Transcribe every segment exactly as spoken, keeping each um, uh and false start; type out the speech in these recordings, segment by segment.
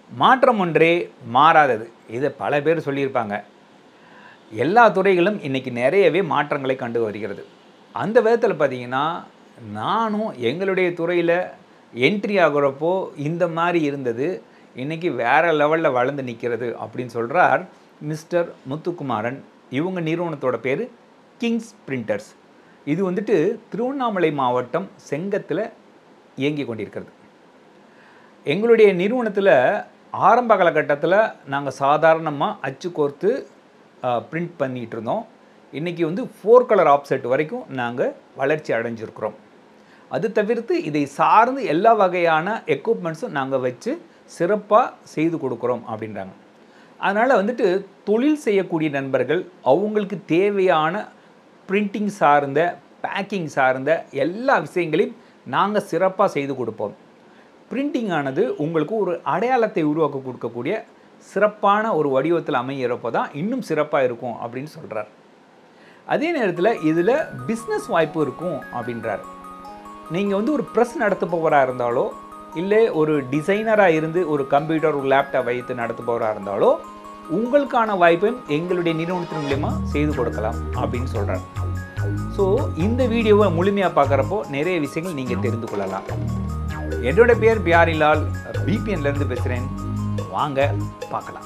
மாற்றம் ஒன்றே மாறாதது. இதை பல பேர் சொல்லியிருப்பாங்க. எல்லா துறைகளும் இன்றைக்கி நிறையவே மாற்றங்களை கண்டு வருகிறது. அந்த விதத்தில் பார்த்திங்கன்னா, நானும் எங்களுடைய துறையில் என்ட்ரி ஆகிறப்போ இந்த மாதிரி இருந்தது, இன்றைக்கி வேறு லெவலில் வளர்ந்து நிற்கிறது அப்படின்னு சொல்கிறார் மிஸ்டர் முத்துக்குமாரன். இவங்க நிறுவனத்தோட பேர் கிங்ஸ் பிரிண்டர்ஸ். இது வந்துட்டு திருவண்ணாமலை மாவட்டம் செங்கத்தில் இயங்கி கொண்டிருக்கிறது. எங்களுடைய நிறுவனத்தில் ஆரம்ப காலகட்டத்தில் நாங்கள் சாதாரணமாக அச்சு கோர்த்து பிரிண்ட் பண்ணிகிட்டு இருந்தோம். இன்றைக்கி வந்து ஃபோர் கலர் ஆப்செட் வரைக்கும் நாங்கள் வளர்ச்சி அடைஞ்சிருக்கிறோம். அது தவிர்த்து இதை சார்ந்து எல்லா வகையான எக்யூப்மெண்ட்ஸும் நாங்கள் வச்சு சிறப்பாக செய்து கொடுக்குறோம் அப்படின்றாங்க. அதனால் வந்துட்டு தொழில் செய்யக்கூடிய நண்பர்கள் அவங்களுக்கு தேவையான பிரிண்டிங் சார்ந்த, பேக்கிங் சார்ந்த எல்லா விஷயங்களையும் நாங்கள் சிறப்பாக செய்து கொடுப்போம். பிரிண்டிங் ஆனது உங்களுக்கு ஒரு அடையாளத்தை உருவாக்க கொடுக்கக்கூடிய சிறப்பான ஒரு வடிவத்தில் அமைகிறப்போ தான் இன்னும் சிறப்பாக இருக்கும் அப்படின்னு சொல்கிறார். அதே நேரத்தில் இதில் பிஸ்னஸ் வாய்ப்பு இருக்கும் அப்படின்றார். நீங்கள் வந்து ஒரு ப்ரெஸ் நடத்துபவராக இருந்தாலோ, இல்லை ஒரு டிசைனராக இருந்து ஒரு கம்ப்யூட்டர் ஒரு லேப்டாப் வைத்து நடத்துபவராக இருந்தாலோ உங்களுக்கான வாய்ப்பையும் எங்களுடைய நிறுவனத்தின் மூலமா செய்து கொடுக்கலாம் அப்படின்னு சொல்கிறார். ஸோ இந்த வீடியோவை முழுமையாக பார்க்குறப்போ நிறைய விஷயங்கள் நீங்கள் தெரிந்து கொள்ளலாம். என்னோட பேர் பியாரிலால், பிபிஎன்லேருந்து பேசுகிறேன். வாங்க பார்க்கலாம்.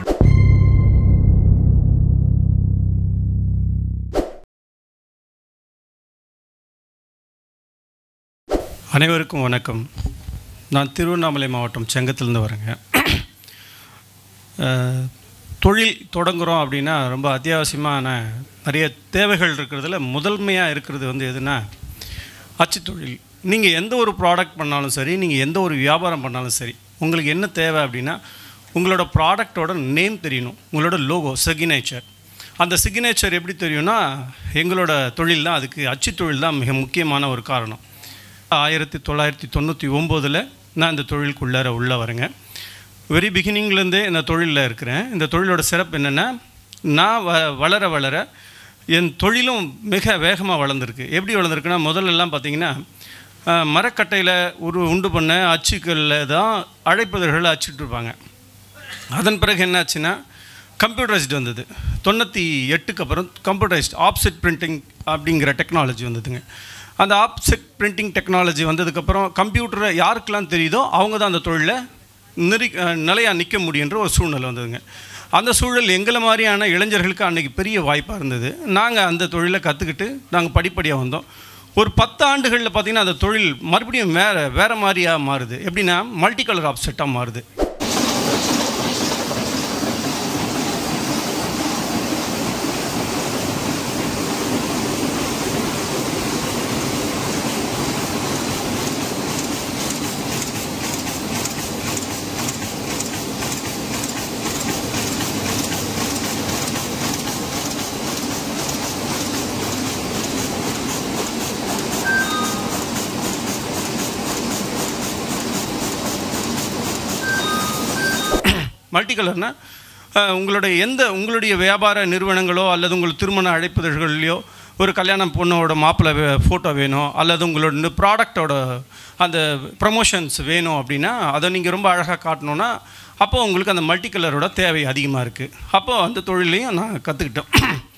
அனைவருக்கும் வணக்கம். நான் திருவண்ணாமலை மாவட்டம் செங்கத்திலேருந்து வரேங்க. தொழில் தொடங்குகிறோம் அப்படின்னா ரொம்ப அத்தியாவசியமான நிறைய தேவைகள் இருக்கிறதுல முதன்மையாக இருக்கிறது வந்து எதுனா அச்சு தொழில். நீங்கள் எந்த ஒரு ப்ராடக்ட் பண்ணாலும் சரி, நீங்கள் எந்த ஒரு வியாபாரம் பண்ணாலும் சரி, உங்களுக்கு என்ன தேவை அப்படின்னா உங்களோட ப்ராடக்டோட நேம் தெரியணும், உங்களோட லோகோ, சிக்னேச்சர். அந்த சிக்னேச்சர் எப்படி தெரியும்னா எங்களோட தொழில் தான், அதுக்கு அச்சு தொழில் தான் மிக முக்கியமான ஒரு காரணம். ஆயிரத்தி தொள்ளாயிரத்தி தொண்ணூற்றி ஒம்போதில் நான் இந்த தொழிலுக்குள்ளார உள்ளே வரேங்க. வெரி பிகினிங்லேருந்தே இந்த தொழிலில் இருக்கிறேன். இந்த தொழிலோட சிறப்பு என்னென்னா, நான் வ வளர வளர என் தொழிலும் மிக வேகமாக வளர்ந்துருக்கு. எப்படி வளர்ந்துருக்குன்னா, முதல்லலாம் பார்த்திங்கன்னா மரக்கட்டையில் ஒரு உண்டு பண்ண அச்சுக்களில் தான் அழைப்பதர்கள் அச்சிட்ருப்பாங்க. அதன் பிறகு என்னாச்சுன்னா கம்ப்யூட்டரைஸ்டு வந்தது. தொண்ணூற்றி எட்டுக்கு அப்புறம் கம்ப்யூட்டரைஸ்ட் ஆப்செட் பிரிண்டிங் அப்படிங்கிற டெக்னாலஜி வந்ததுங்க. அந்த ஆப்செட் பிரிண்டிங் டெக்னாலஜி வந்ததுக்கப்புறம் கம்ப்யூட்டரை யாருக்கெல்லாம் தெரியுதோ அவங்க தான் அந்த தொழிலை நெறி நிலையாக நிற்க முடியுன்ற ஒரு சூழ்நிலை வந்ததுங்க. அந்த சூழல் எங்களை மாதிரியான இளைஞர்களுக்கு அன்றைக்கி பெரிய வாய்ப்பாக இருந்தது. நாங்கள் அந்த தொழிலை கற்றுக்கிட்டு நாங்கள் படிப்படியாக வந்தோம். ஒரு பத்து ஆண்டுகளில் பார்த்திங்கன்னா அந்த தொழில் மறுபடியும் வேறு வேறு மாதிரியாக மாறுது. எப்படின்னா மல்டி கலர் ஆப்செட்டாக மாறுது. மல்டி கலர்னால் உங்களுடைய எந்த உங்களுடைய வியாபார நிறுவனங்களோ அல்லது உங்கள் திருமண அழைப்புதழ்கள்லையோ ஒரு கல்யாணம் பொண்ணோட மாப்பிள்ளை ஃபோட்டோ வேணும், அல்லது உங்களோட ப்ராடக்டோட அந்த ப்ரமோஷன்ஸ் வேணும் அப்படின்னா அதை நீங்கள் ரொம்ப அழகாக காட்டணுன்னா அப்போது உங்களுக்கு அந்த மல்டி கலரோட தேவை அதிகமாக இருக்குது. அப்போது அந்த தொழிலையும் நான் கற்றுக்கிட்டேன்.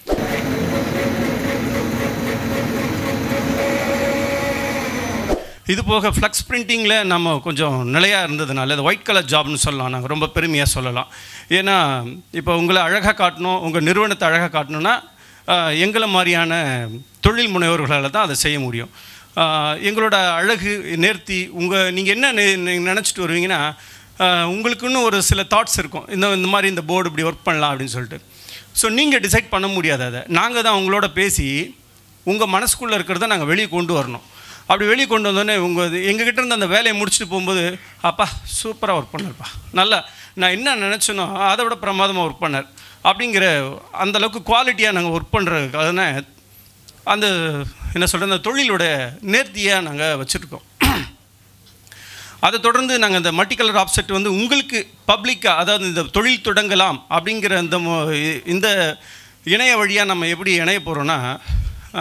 இது போக ஃப்ளக்ஸ் பிரிண்டிங்கில் நம்ம கொஞ்சம் நிலையாக இருந்ததுனால அது ஒயிட் கலர் ஜாப்னு சொல்லலாம், நாங்கள் ரொம்ப பெருமையாக சொல்லலாம். ஏன்னா இப்போ உங்களை அழகாக காட்டணும், உங்கள் நிறுவனத்தை அழகாக காட்டணுன்னா எங்களை மாதிரியான தொழில் முனைவர்களால் தான் அதை செய்ய முடியும். எங்களோட அழகு, நேர்த்தி, உங்கள் நீங்கள் என்ன நினச்சிட்டு வருவீங்கன்னா உங்களுக்குன்னு ஒரு சில தாட்ஸ் இருக்கும், இந்த இந்த மாதிரி இந்த போர்டு இப்படி ஒர்க் பண்ணலாம் அப்படின்னு சொல்லிட்டு. ஸோ நீங்கள் டிசைட் பண்ண முடியாது. அதை நாங்கள் தான் உங்களோட பேசி உங்கள் மனசுக்குள்ளே இருக்கிறத நாங்கள் வெளியே கொண்டு வரணும். அப்படி வெளியே கொண்டு வந்தோடனே உங்கள் எங்ககிட்ட இருந்து அந்த வேலையை முடிச்சுட்டு போகும்போது, அப்பா சூப்பராக ஒர்க் பண்ணார்ப்பா, நல்லா நான் என்ன நினச்சனோ அதை விட பிரமாதமாக ஒர்க் பண்ணார் அப்படிங்கிற அந்தளவுக்கு குவாலிட்டியாக நாங்கள் ஒர்க் பண்ணுறதுக்கான அந்த என்ன சொல்கிற அந்த தொழிலோட நேர்த்தியாக நாங்கள் வச்சுருக்கோம். அதை தொடர்ந்து நாங்கள் இந்த மல்டி கலர் ஆப்செட் வந்து உங்களுக்கு பப்ளிக்காக, அதாவது இந்த தொழில் தொடங்கலாம் அப்படிங்கிற இந்த இந்த இணைய வழியாக நம்ம எப்படி இணைய போகிறோன்னா,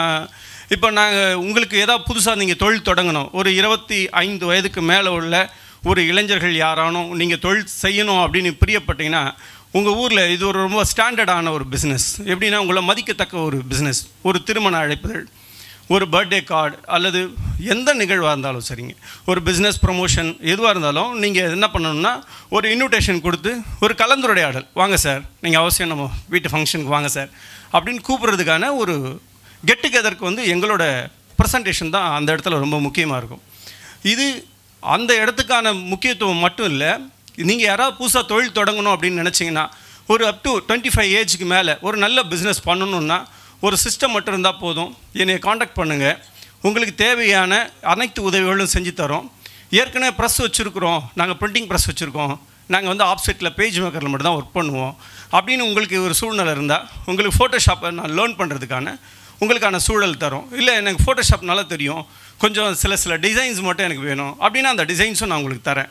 இப்போ நாங்கள் உங்களுக்கு ஏதாவது புதுசாக நீங்கள் தொழில் தொடங்கணும், ஒரு இருபத்தி ஐந்து வயதுக்கு மேலே உள்ள ஒரு இளைஞர்கள் யாரானும் நீங்கள் தொழில் செய்யணும் அப்படின்னு பிரியப்பட்டீங்கன்னா உங்கள் ஊரில் இது ஒரு ரொம்ப ஸ்டாண்டர்டான ஒரு பிஸ்னஸ். எப்படின்னா உங்களை மதிக்கத்தக்க ஒரு பிஸ்னஸ், ஒரு திருமண அழைப்புதல், ஒரு பர்த்டே கார்டு அல்லது எந்த நிகழ்வாக இருந்தாலும் சரிங்க, ஒரு பிஸ்னஸ் ப்ரமோஷன் எதுவாக இருந்தாலும் நீங்கள் என்ன பண்ணணும்னா ஒரு இன்விடேஷன் கொடுத்து ஒரு கலந்துரையாடல், வாங்க சார் நீங்கள் அவசியம் நம்ம வீட்டு ஃபங்க்ஷனுக்கு வாங்க சார் அப்படின்னு கூப்பிட்றதுக்கான ஒரு கெட் டுகெதருக்கு வந்து எங்களோட ப்ரெசன்டேஷன் தான் அந்த இடத்துல ரொம்ப முக்கியமாக இருக்கும். இது அந்த இடத்துக்கான முக்கியத்துவம் மட்டும் இல்லை, நீங்கள் யாராவது புதுசாக தொழில் தொடங்கணும் அப்படின்னு நினச்சிங்கன்னா ஒரு அப் டு டுவெண்ட்டி ஃபைவ் ஏஜுக்கு மேலே ஒரு நல்ல பிஸ்னஸ் பண்ணணுன்னா ஒரு சிஸ்டம் மட்டும் இருந்தால் போதும். என்னை காண்டாக்ட் பண்ணுங்கள், உங்களுக்கு தேவையான அனைத்து உதவிகளும் செஞ்சு தரோம். ஏற்கனவே ப்ரெஸ் வச்சுருக்குறோம், நாங்கள் பிரிண்டிங் ப்ரெஸ் வச்சுருக்கோம், நாங்கள் வந்து ஆப்செட்டில் பேஜ் மேக்கரில் மட்டும் தான் ஒர்க் பண்ணுவோம் அப்படின்னு உங்களுக்கு ஒரு சூழ்நிலை இருந்தால் உங்களுக்கு ஃபோட்டோஷாப்பை நான் லேர்ன் பண்ணுறதுக்கான உங்களுக்கான சூழல் தரோம். இல்லை எனக்கு ஃபோட்டோஷாப் நல்லா தெரியும், கொஞ்சம் சில சில டிசைன்ஸ் மட்டும் எனக்கு வேணும் அப்படின்னா அந்த டிசைன்ஸும் நான் உங்களுக்கு தரேன்.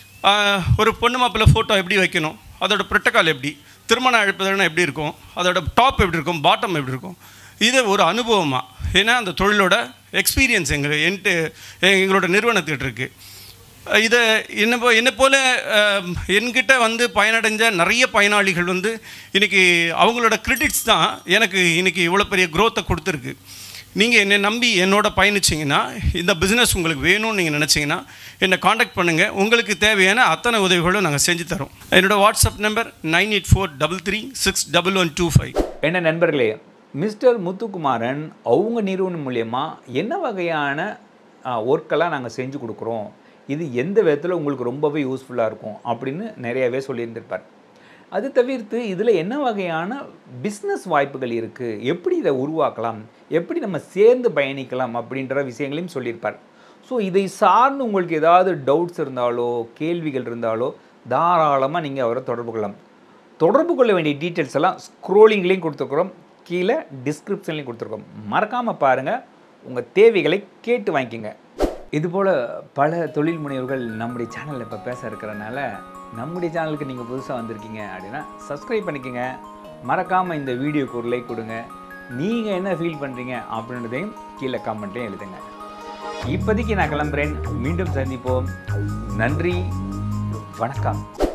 ஒரு பொண்ணு மாப்பிள்ளை ஃபோட்டோ எப்படி வைக்கணும், அதோட ப்ரோட்டோகால் எப்படி, திருமண அழைப்புதல்னா எப்படி இருக்கும், அதோட டாப் எப்படி இருக்கும், பாட்டம் எப்படி இருக்கும், இது ஒரு அனுபவமாக. ஏன்னா அந்த தொழிலோட எக்ஸ்பீரியன்ஸ் எங்கள் என்ட்டு எங்களோட நிறுவனத்துக்கிட்ட இருக்குது. இதை என்ன போ என்னை போல் என்கிட்ட வந்து பயனடைஞ்ச நிறைய பயனாளிகள் வந்து இன்றைக்கி அவங்களோட கிரெடிட்ஸ் தான் எனக்கு இன்றைக்கி இவ்வளோ பெரிய க்ரோத்தை கொடுத்துருக்கு. நீங்கள் என்னை நம்பி என்னோட பயணிச்சிங்கன்னா, இந்த பிஸ்னஸ் உங்களுக்கு வேணும்னு நீங்கள் நினச்சிங்கன்னா என்னை காண்டாக்ட் பண்ணுங்கள். உங்களுக்கு தேவையான அத்தனை உதவிகளும் நாங்கள் செஞ்சு தரோம். என்னோடய WhatsApp number nine eight four double three six double one two five. என்ன நண்பர்களே, மிஸ்டர் முத்துக்குமாரன் அவங்க நிறுவனம் மூலயமா என்ன வகையான ஒர்க்கெல்லாம் நாங்கள் செஞ்சு கொடுக்குறோம், இது எந்த விதத்தில் உங்களுக்கு ரொம்பவே யூஸ்ஃபுல்லாக இருக்கும் அப்படின்னு நிறையவே சொல்லியிருந்திருப்பார். அது தவிர்த்து இதில் என்ன வகையான பிஸ்னஸ் வாய்ப்புகள் இருக்குது, எப்படி இதை உருவாக்கலாம், எப்படி நம்ம சேர்ந்து பயணிக்கலாம் அப்படின்ற விஷயங்களையும் சொல்லியிருப்பார். ஸோ இதை சார்ந்து உங்களுக்கு ஏதாவது டவுட்ஸ் இருந்தாலோ கேள்விகள் இருந்தாலோ தாராளமாக நீங்கள் அவரை தொடர்பு கொள்ளலாம். தொடர்பு கொள்ள வேண்டிய டீட்டெயில்ஸ் எல்லாம் ஸ்க்ரோலிங்லேயும் கொடுத்துருக்குறோம், கீழே டிஸ்கிரிப்ஷன்லேயும் கொடுத்துருக்கோம். மறக்காமல் பாருங்கள், உங்கள் தேவைகளை கேட்டு வாங்கிக்கோங்க. இதுபோல் பல தொழில் முனைவர்கள் நம்முடைய சேனலில் இப்போ பேச இருக்கிறனால நம்முடைய சேனலுக்கு நீங்கள் புதுசாக வந்திருக்கீங்க அப்படின்னா சப்ஸ்கிரைப் பண்ணிக்கோங்க. மறக்காமல் இந்த வீடியோக்கு ஒரு லைக் கொடுங்க. நீங்கள் என்ன ஃபீல் பண்ணுறீங்க அப்படின்றதையும் கீழே கமெண்ட்லேயும் எழுதுங்க. இப்போதைக்கு நான் கிளம்புறேன், மீண்டும் சந்திப்போம். நன்றி, வணக்கம்.